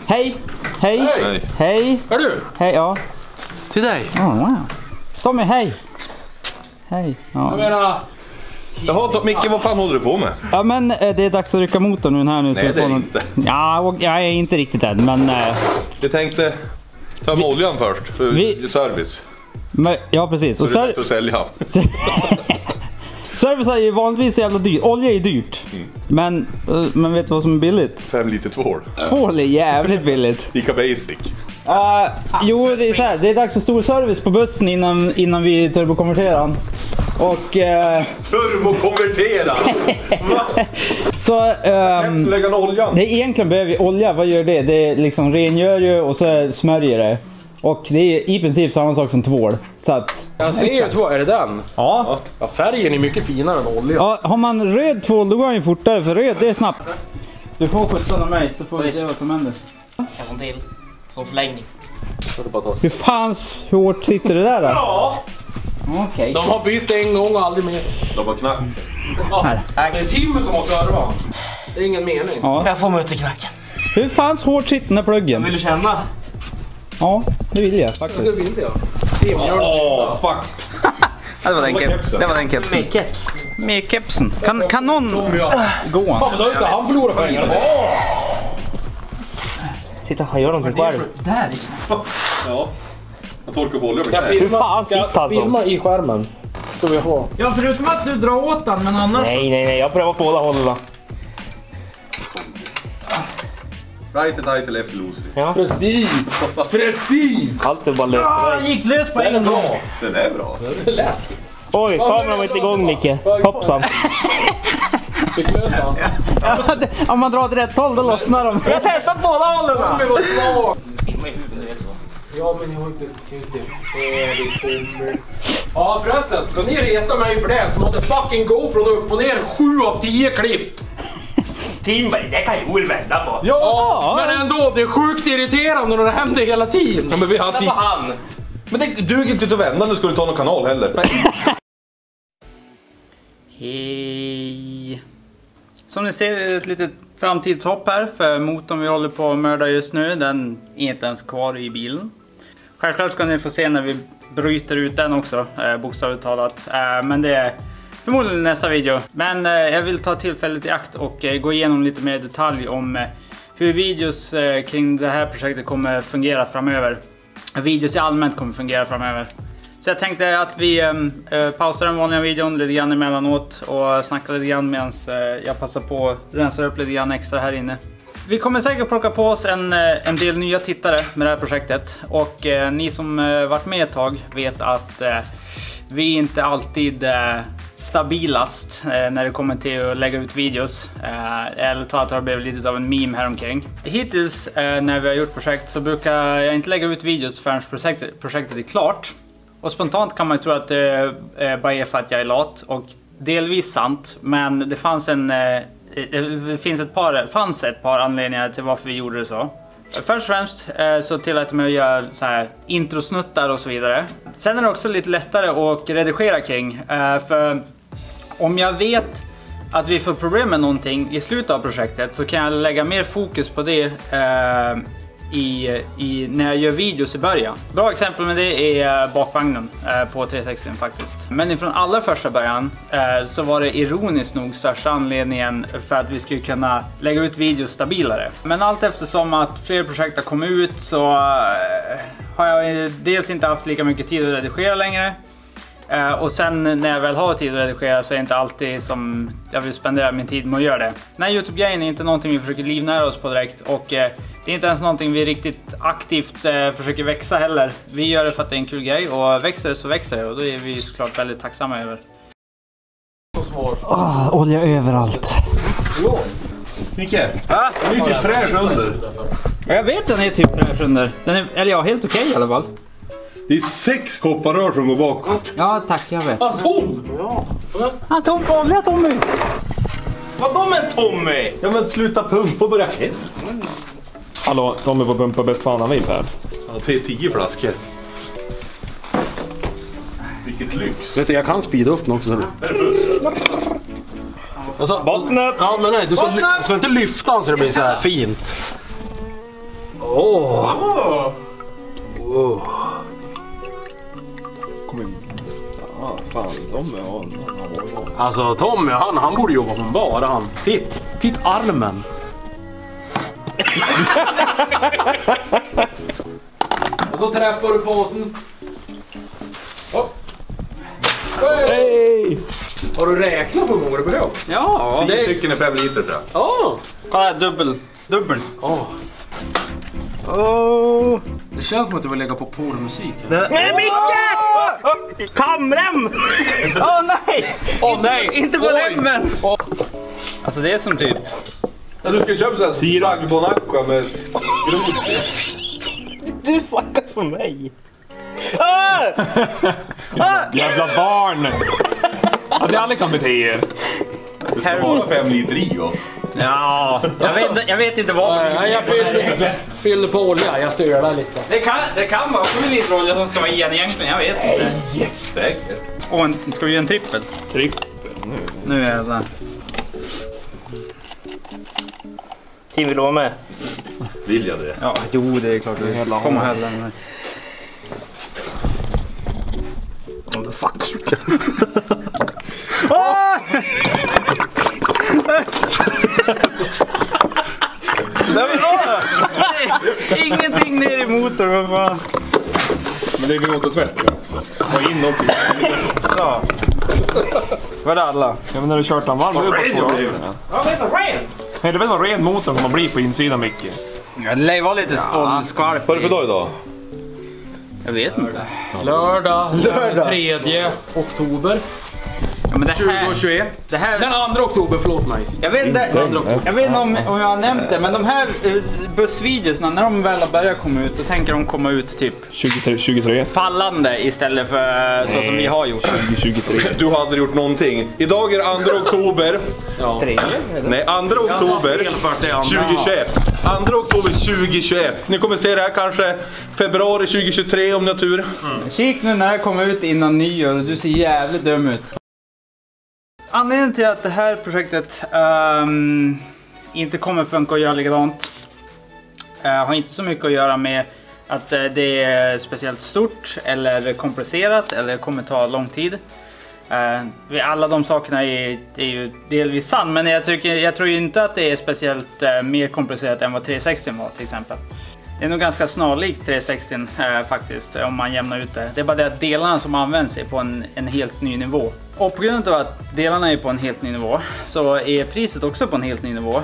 Hej! Hej! Hej! Hej! Är du? Hej, ja. Till dig? Oh, wow. Tommy, hej! Hej! Ja. Jag menar... Jaha, Micke, vad fan håller du på med? Ja, men det är dags att rycka motorn här nu. Nej, det är inte. Ja, och jag är inte riktigt än, men... Jag tänkte ta med oljan först, för service. Men, ja, precis. Så Och det är lätt att sälja. service är ju vanligtvis så jävla dyrt. Olja är dyrt. Men vet du vad som är billigt? 5 liter tvål. Tvål är jävligt billigt. Lika basic. Jo, det är så här. Det är dags för stor service på bussen innan vi turbokonverterar. Och... Turbokonvertera! Så... Lägga oljan. Det egentligen behöver vi olja. Vad gör det? Det liksom rengör ju och så smörjer det. Och det är i princip samma sak som tvål. Så att... Jag ser ju två, är det den? Ja. Ja, färgen är mycket finare än olja. Ja, har man röd tvål då går han ju fortare, för röd det är snabbt. Du får skjutsa av mig så får vi se vad som händer. En till. Som förlängning. Hur hårt sitter det där då? Ja. Okej. De har bytt en gång och aldrig mer. De har knappt. Ja, det är Tim som har servat. Det är ingen mening. Ja. Jag får möta knacken. Hur fanns hårt sitter den här pluggen? Vill du känna? Ja, det vill jag faktiskt. Det vill jag. Tim, gör det. Fuck! Det var den kepsen. Med kepsen. Kan någon gå? Fan, men då har inte han förlorat pengar. Titta, han gör någonting själv. Där. Ja. Jag torkar på olja. Hur fan sitter han så? Filma i skärmen. Så vi har. Ja, förutom att du drar åt den, men annars... Nej, jag prövar på båda hållen. Right and left loosely. Ja. Precis! Allt är bara löst Ja, iväg. gick lös på Det är en gång. bra. Den är bra. Det är lätt. Oj, kameran var inte igång, Micke. Hoppsan. Fick lösa. Om man drar åt rätt håll då lossnar de. Jag testar båda hållen. Det var smart. Filma i huvudet, du vet så. Ja, men jag har inte färdigt. Ja, förresten. Ska ni reta mig för det som hade fucking GoPro upp och ner 7 av 10 klipp? Tim, det kan Joel vända på. Ja, men ändå. Det är sjukt irriterande när det händer hela tiden. Ja, men vi har Vända på han. Men det duger inte att vända, nu ska du ta någon kanal heller. Hej! Som ni ser är det ett litet framtidshopp här, för motorn vi håller på att mörda just nu, den är inte ens kvar i bilen. Självklart ska ni få se när vi bryter ut den också, bokstavligt talat. Men det är förmodligen nästa video. Men jag vill ta tillfället i akt och gå igenom lite mer detalj om hur videos kring det här projektet kommer fungera framöver. Videos i allmänt kommer fungera framöver. Så jag tänkte att vi pausar den vanliga videon lite grann emellanåt och snackar lite grann medan jag passar på att rensa upp lite grann extra här inne. Vi kommer säkert plocka på oss en del nya tittare med det här projektet. Och ni som varit med ett tag vet att vi inte alltid stabilast när det kommer till att lägga ut videos. Eller ta att det har blivit lite av en meme här omkring. Hittills när vi har gjort projekt så brukar jag inte lägga ut videos förrän projektet är klart. Och spontant kan man ju tro att det bara är för att jag är lat. Och delvis sant, men det fanns ett par anledningar till varför vi gjorde det så. Först och främst så tillät jag mig att göra så här introsnuttar och så vidare. Sen är det också lite lättare att redigera kring. För om jag vet att vi får problem med någonting i slutet av projektet så kan jag lägga mer fokus på det när jag gör videos i början. Bra exempel med det är bakvagnen på 360 faktiskt. Men ifrån allra första början så var det ironiskt nog största anledningen för att vi skulle kunna lägga ut videos stabilare. Men allt eftersom att fler projekt har kommit ut så har jag dels inte haft lika mycket tid att redigera längre. Och sen när jag väl har tid att redigera så är det inte alltid som jag vill spendera min tid med att göra det. Den här YouTube-grejen är inte någonting vi försöker livnära oss på direkt. Och det är inte ens någonting vi riktigt aktivt försöker växa heller. Vi gör det för att det är en kul grej och växer så växer det. Och då är vi såklart väldigt tacksamma över. Olja överallt. Micke, den är ju typ fräsch under. Jag vet den är typ fräsch under. Den är, eller ja, helt okej i alla fall. Det är 6 kopparrör som går bakåt. Ja tack, jag vet. Tom! Han tom på olja, Tommy! Vadå med Tommy? Ja men sluta pumpa och börja hälla. Hallå, Tommy får pumpa bäst fan han vill här. Ja, det är 10 flaskor. Vilket lyx. Vet du, jag kan speeda upp den också. Alltså, Botten upp! ja men nej, du ska inte lyfta den så det blir så här fint. Åh! Kom in. Ja, fan, Tommy, Alltså Tommy, han borde jobba på en bar, han. Titt armen. Och så träffar du påsen. Hopp. Hej! Har du räknat på hur många det behövs? Ja, 10 stycken är 5 liter tror jag. Ja. kolla här, dubbel. Det känns som att du vill lägga på porrmusik. Nej, Micke! Kamrem! Åh nej! Åh nej! Inte på Oj. lämmen! Alltså det är som typ... Ja, du ska köpa sån här sagbonacqua med grot. Du fuckar för mig. Jävla barn! Att ni aldrig kan bete er. Det ska vara 5 liter i va? Ja, jag vet inte vad. Nej, jag fyller på olja, jag sölar lite. Det kan vara 7 liter olja som ska vara igen egentligen, jag vet inte. Säkert. Och ska vi göra en trippel? Nu är det. Tim, vill du vara med? Vill jag det? Ja, jo det är klart. Kom och häll den här. Fuck. Ingenting ner i motorn, vad fan. Men det är motortvätt också. Och in och ut. Ja. Vad är det alla? Ja, men när du kört den varm. Vad ren jag blev. Ja, vet du, ren! Nej, det vet vad ren motorn man blir på insidan, Micke. Ja, det lär ju vara lite skvalp. Vad är det för dag idag? Jag vet inte. Lördag. 3 oktober. Ja, men det här, 2021. det här, Den 2 oktober, förlåt mig. jag vet inte om jag har nämnt det, men de här bussvideosna, när de väl har börjat komma ut, då tänker de komma ut typ 23. fallande istället för så som vi har gjort. 2023. Du har aldrig gjort någonting. Idag är 2 oktober. Ja. Nej, 2 oktober 2021. 2 oktober 2021. Ni kommer se det här kanske februari 2023 om ni har tur. Kik nu när det här kommer ut innan nyår och du ser jävligt dum ut. Anledningen till att det här projektet inte kommer funka och göra likadant har inte så mycket att göra med att det är speciellt stort eller komplicerat eller kommer ta lång tid. Alla de sakerna är ju delvis sant, men jag tror inte att det är speciellt mer komplicerat än vad 360 var till exempel. Det är nog ganska snarlikt 360 faktiskt om man jämnar ut det. Det är bara det att delarna som används är på en helt ny nivå. Och på grund av att delarna är på en helt ny nivå så är priset också på en helt ny nivå.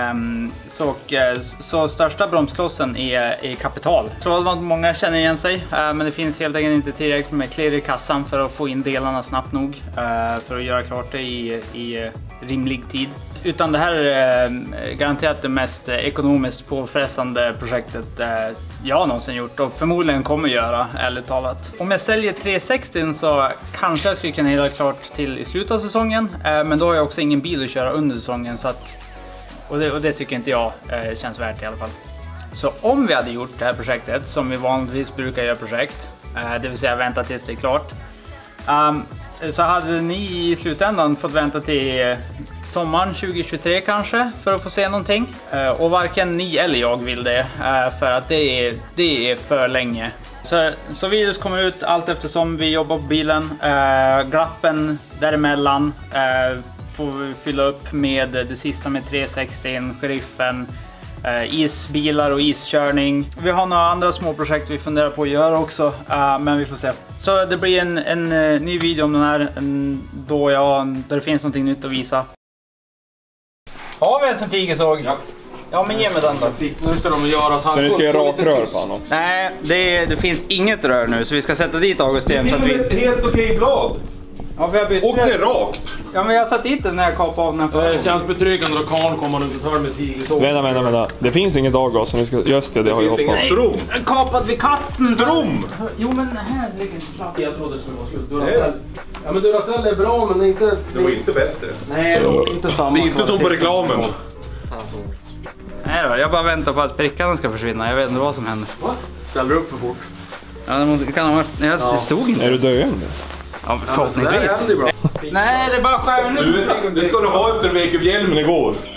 Så största bromsklossen är kapital. Jag tror att många känner igen sig, men det finns helt enkelt inte tillräckligt med klirr i kassan för att få in delarna snabbt nog för att göra klart det i rimlig tid. Utan det här är garanterat det mest ekonomiskt påfrestande projektet jag någonsin gjort och förmodligen kommer göra, ärligt talat. Om jag säljer 360 så kanske jag skulle kunna göra klart till i slutet av säsongen, men då har jag också ingen bil att köra under säsongen så att, och det tycker inte jag känns värt i alla fall. Så om vi hade gjort det här projektet som vi vanligtvis brukar göra projekt, det vill säga vänta tills det är klart, så hade ni i slutändan fått vänta till sommaren 2023 kanske för att få se någonting. Och varken ni eller jag vill det, för att det är för länge. Så videos kommer ut allt eftersom vi jobbar på bilen. Glappen däremellan får vi fylla upp med det sista med 360, sheriffen, isbilar och iskörning. Vi har några andra små projekt vi funderar på att göra också, men vi får se. Så det blir en ny video om den här där det finns någonting nytt att visa. Har vi en centrifugesåg? Ja, men ge mig den då. Nu ska de göra så Så ni ska göra rakrör på honom också? Nej, det finns inget rör nu så vi ska sätta dit Augustin så att vi... Helt okej blad. Ja, vi har bytt. Och det är rakt. Ja, men jag har satt dit den när jag kapade av den här. Det känns betryggande att Karl kommer ut och tar med tigersåg. Vänta. Det finns inget avgas så ni ska... Just det har jag Det finns ingen hoppat. strom. Kapad vid katten! Strom! Jo, men här ligger inte klart. Jag trodde det skulle vara slut. Duracell. Ja, men Duracell är bra, men inte... Det var inte bättre. Nej, det var inte samma. Det är inte som på reklamen. Nej då, jag bara väntar på att prickarna ska försvinna. Jag vet inte vad som händer. Ställer du upp för fort? Ja, det kan ha varit... Nej, det stod inte. Är du döende? Ja, förhoppningsvis. Det bra. Nej, det är bara stjärnor. Det ska du ha efter du vek upp hjälmen igår.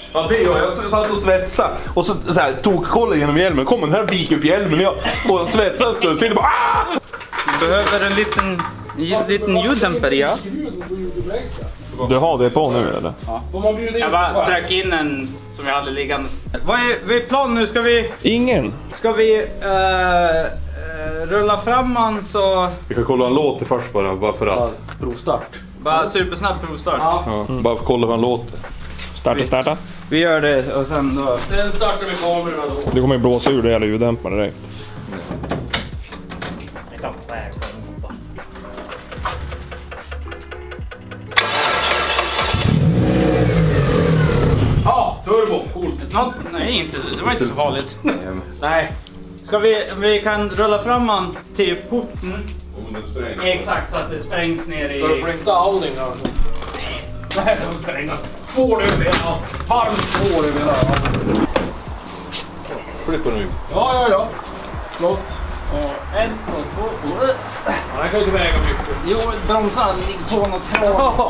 Ja, det gör jag. Jag satt och svetsade och så här, tog kollen genom hjälmen. Kom den här vik upp hjälmen och jag svetsade en stund. Så bara ah! Du behöver en liten ljuddämpare, ja. Du har det på nu eller? Jag bara tryck in en som jag hade liggande. Vad är planen nu? Ska vi rulla fram han så... Vi kan kolla en låt först bara för att... Provstart. Bara supersnabb provstart. Ja. Bara för att kolla vad han låter. Starta. Vi gör det och sen då... Sen startar vi kamerorna då. Du kommer ju blåsa ur det hela ljuddämparen direkt. Ja, turbo. Coolt. Nej, det var inte så farligt. Nej. Ska vi kan rulla fram han till porten. Exakt, så att det sprängs ner i... Ska du flytta Audin här? Nej, de sprängs. Tvål över hela. Varmt tvål över hela. Flytta nu. Ja. Flott. Och en och två. Ja, den kan ju inte väga mycket. Jo, bromsar ligger på något här. Ja.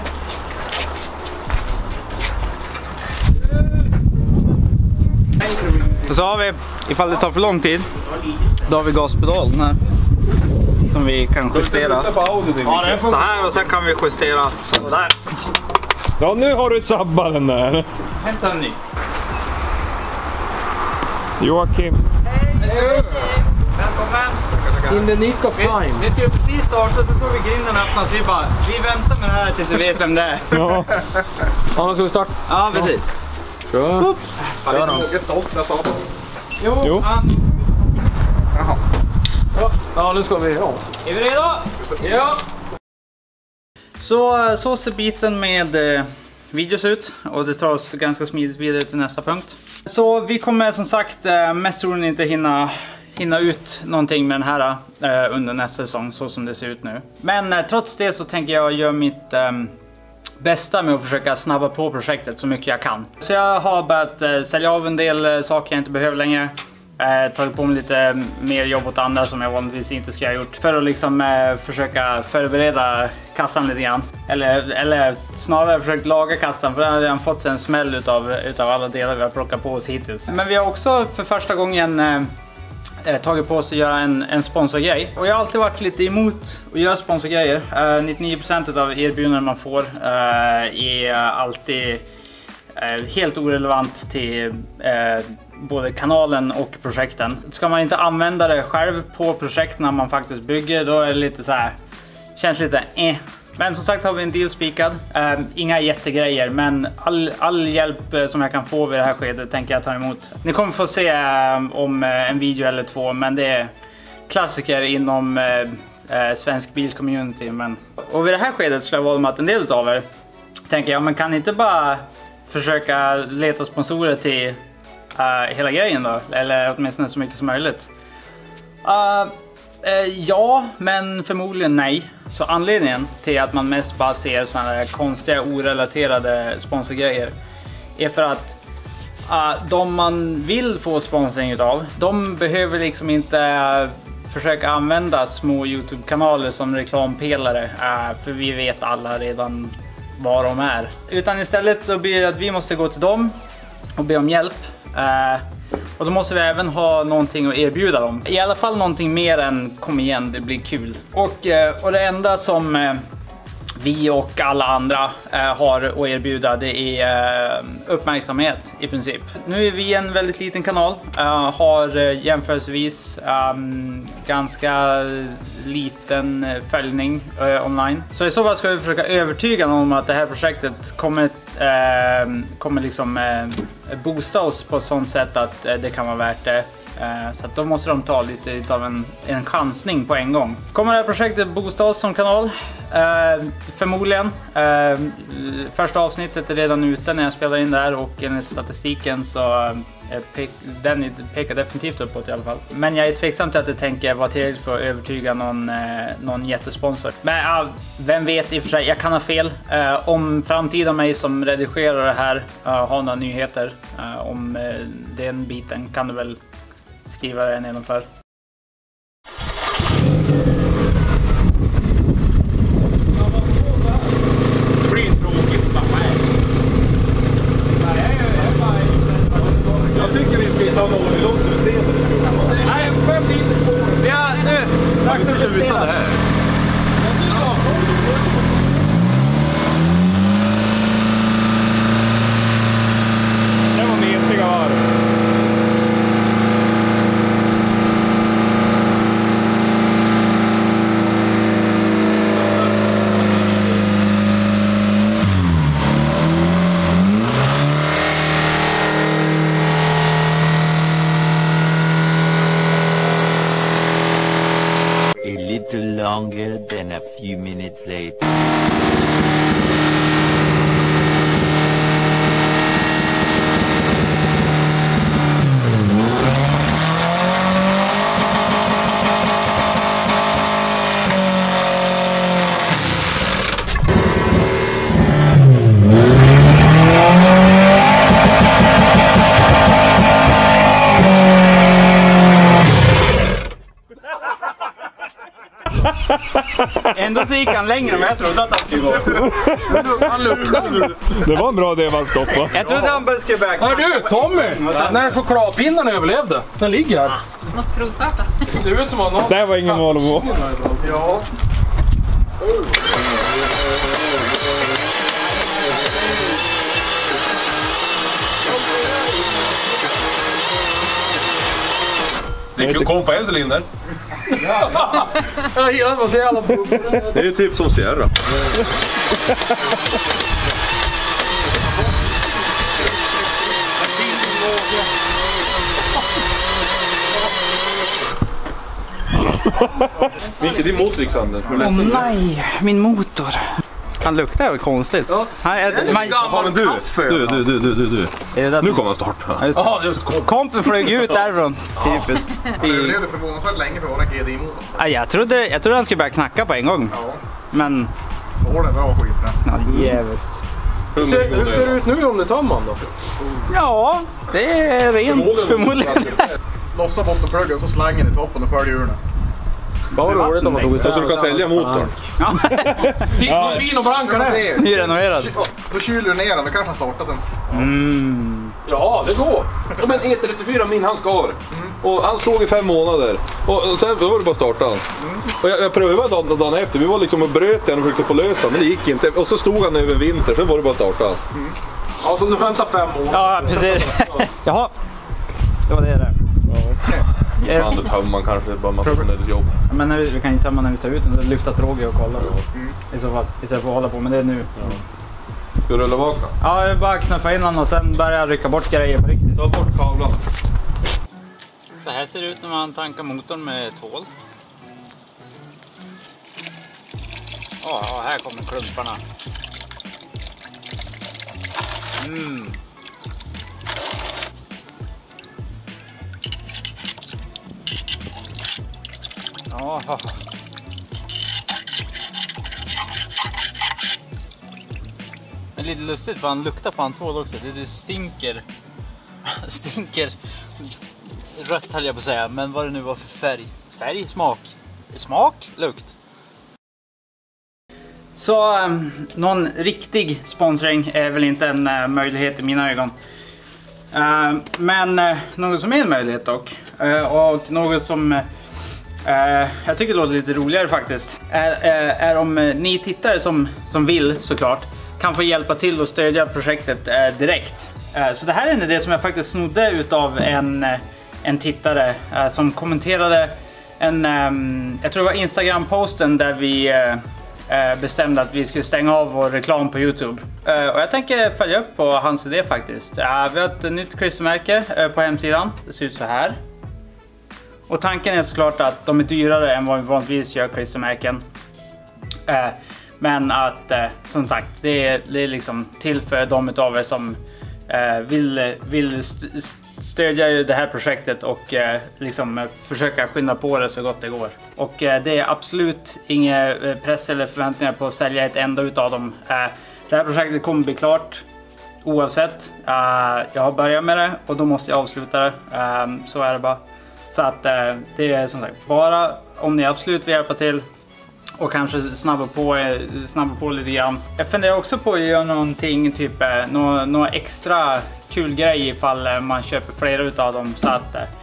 Och så har vi, ifall det tar för lång tid, då har vi gaspedalen här. Som vi kan justera. Så här och sen kan vi justera så där. Ja, nu har du sabbat den där. Hämta en ny. Joakim. Välkommen. In the nick of time. Vi ska ju precis starta, så tror vi grinden öppnas. Vi väntar med det här tills vi vet vem det är. Ja. Ja, då ska vi starta. Ja, precis. Kör. Ja, det är något sålt jag sa. Jo. Han. Ja, nu ska vi. Ja. Är vi redo? Ja. Så ser biten med videos ut och det tar oss ganska smidigt vidare till nästa punkt. Så vi kommer som sagt mest troligen inte hinna ut någonting med den här under nästa säsong så som det ser ut nu. Men trots det så tänker jag göra mitt bästa med att försöka snabba på projektet så mycket jag kan. Så jag har börjat sälja av en del saker jag inte behöver längre. Tagit på mig lite mer jobb åt andra som jag vanligtvis inte ska ha gjort. För att liksom försöka förbereda kassan lite grann. Eller snarare försökt laga kassan, för den har redan fått sig en smäll utav alla delar vi har plockat på oss hittills. Men vi har också för första gången tagit på oss att göra en sponsorgrej. Och jag har alltid varit lite emot att göra sponsorgrejer. 99% av erbjudanden man får är alltid helt orelevant till både kanalen och projekten. Ska man inte använda det själv på projekten man faktiskt bygger, då är det lite så här, känns lite Men som sagt har vi en deal spikad. Inga jättegrejer, men all hjälp som jag kan få vid det här skedet tänker jag ta emot. Ni kommer få se om en video eller två, men det är klassiker inom svensk bilcommunity. Och vid det här skedet skulle jag vara med att en del av er tänker jag, men kan inte bara försöka leta sponsorer till hela grejen då? Eller åtminstone så mycket som möjligt. Ja, men förmodligen nej. Så anledningen till att man mest bara ser sådana här konstiga orelaterade sponsorgrejer är för att de man vill få sponsring utav, de behöver liksom inte försöka använda små YouTube-kanaler som reklampelare, för vi vet alla redan vad de är. Utan istället så blir det att vi måste gå till dem och be om hjälp. Och då måste vi även ha någonting att erbjuda dem. I alla fall någonting mer än kom igen, det blir kul. Och det enda som vi och alla andra har att erbjuda, det är uppmärksamhet i princip. Nu är vi en väldigt liten kanal, har jämförelsevis ganska liten följning online. Så i så fall ska vi försöka övertyga någon om att det här projektet kommer liksom boosta oss på ett sånt sätt att det kan vara värt det. Så att då måste de ta lite av en chansning på en gång. Kommer det här projektet boosta oss som kanal? Förmodligen. Första avsnittet är redan ute när jag spelar in där, och enligt statistiken så den pekar definitivt uppåt i alla fall. Men jag är tveksam till att det tänker vara tillräckligt för att övertyga någon jättesponsor. Men vem vet, i och för sig, jag kan ha fel. Om framtida mig som redigerar det här har några nyheter om den biten, kan du väl skriva det nedanför. Det blir tråkigt. Nej, faktiskt utan det här. Det var mesiga varv. A little longer than a few minutes later. Ändå så gick han längre, men jag trodde att han skulle gå. Han luktade. Det var en bra idé man stoppade. Jag trodde han skulle börja knacka. Hör du, Tommy! När chokladpinnen överlevde. Den ligger här. Måste provstarta. Det ser ut som att någon... Det var ingen Volvo. Ja. Det kom på en cylinder. Jag gillar vad så jävla Det är typ som Sierra. Vilket din motor, Alexander? Nej, min motor. Han luktar väl konstigt. Ja. Men du. Nu kommer han starta. Jaha, just Kompen flög ut därifrån. Typiskt. Det blev förvånansvärt länge för våran GDI-motor. Jag trodde han skulle börja knacka på en gång. Ja. Men... Tål är bra skit det. Ja, jävligt. Hur ser det ut nu om du tar man då? Ja, det är rent förmodligen. Lossa bottenpluggen så slangen i toppen och följer ur den. Vad roligt om man tog Så du kan sälja motorn. Titta fin och blank det. Nyrenoverad. Då kyler du ner den, då kanske han startar sen. Ja, det går. Ja, men E34 min, han skar. Och han stod i 5 månader. Och sen då var det bara starta. Och jag prövade dagen efter. Vi var liksom och bröt den och försökte få lösa, men det gick inte. Och så stod han över vinter, sen var det bara starta. Ja, så du väntar 5 år. Ja, precis. Jaha. Det var det där. Fan, det tömmer man kanske bara massa onödigt jobb. Men vi kan ju tömma när vi tar ut den, lyfta tråget och kolla. I så fall, istället för att hålla på med det nu. Ska du rulla vakna? Ja, jag bara knuffa in den och sen börja rycka bort grejer på riktigt. Ta bort kablarna. Så här ser det ut när man tankar motorn med tvål. Ja, här kommer klumparna. Jaha. Men lite lustigt för han luktar fan tvål också. Det stinker. Stinker rött höll jag på att säga. Men vad det nu var för färg. Färg, smak. Smak, lukt. Så någon riktig sponsring är väl inte en möjlighet i mina ögon. Men något som är en möjlighet dock. Och något som jag tycker det låter lite roligare faktiskt. Är om ni tittare som vill såklart kan få hjälpa till att stödja projektet direkt. Så det här är en idé som jag faktiskt snodde utav en tittare som kommenterade jag tror det var Instagram-posten där vi bestämde att vi skulle stänga av vår reklam på YouTube. Och jag tänker följa upp på hans idé faktiskt. Vi har ett nytt klistermärke på hemsidan. Det ser ut så här. Och tanken är såklart att de är dyrare än vad vi vanligtvis gör klistermärken. Men att som sagt, det är liksom till för de utav er som vill stödja det här projektet och liksom försöka skynda på det så gott det går. Och det är absolut inga press eller förväntningar på att sälja ett enda utav dem. Det här projektet kommer bli klart oavsett. Jag har börjat med det och då måste jag avsluta det. Så är det bara. Så att det är som sagt bara om ni absolut vill hjälpa till och kanske snabba på lite grann. Jag funderar också på att göra någonting typ några extra kul grej ifall man köper flera utav dem så att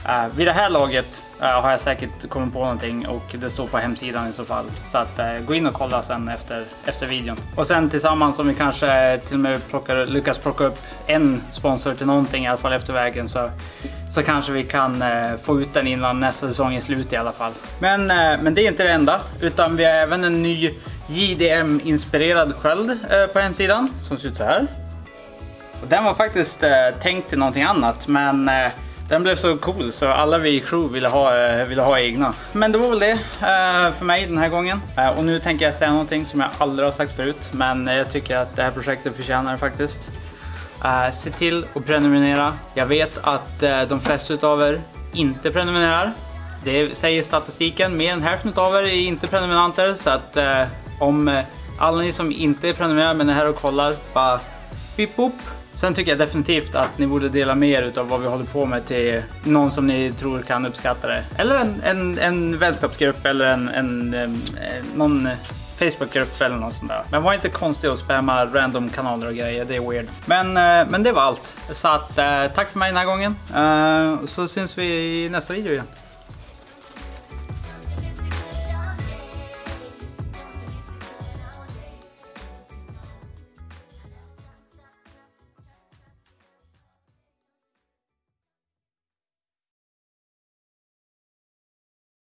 Vid det här laget har jag säkert kommit på någonting och det står på hemsidan i så fall. Så att gå in och kolla sen efter videon. Och sen tillsammans om vi kanske till och med lyckas plocka upp en sponsor till någonting i alla fall efter vägen så kanske vi kan få ut den innan nästa säsong är slut i alla fall. Men det är inte det enda, utan vi har även en ny JDM-inspirerad sköld på hemsidan som ser ut så här. Och den var faktiskt tänkt till någonting annat, men den blev så cool så alla vi i crew ville ha egna. Men det var väl det för mig den här gången. Och nu tänker jag säga någonting som jag aldrig har sagt förut, men jag tycker att det här projektet förtjänar det faktiskt. Se till att prenumerera. Jag vet att de flesta utav er inte prenumererar. Det säger statistiken, mer än hälften utav er är inte prenumeranter. Så att om alla ni som inte är prenumererar men är här och kollar, bara pip upp. Sen tycker jag definitivt att ni borde dela mer utav vad vi håller på med till någon som ni tror kan uppskatta det. Eller en vänskapsgrupp eller någon Facebookgrupp eller något sånt där. Men var inte konstig att spamma random kanaler och grejer, det är weird. Men det var allt. Så att tack för mig den här gången. Så syns vi i nästa video igen.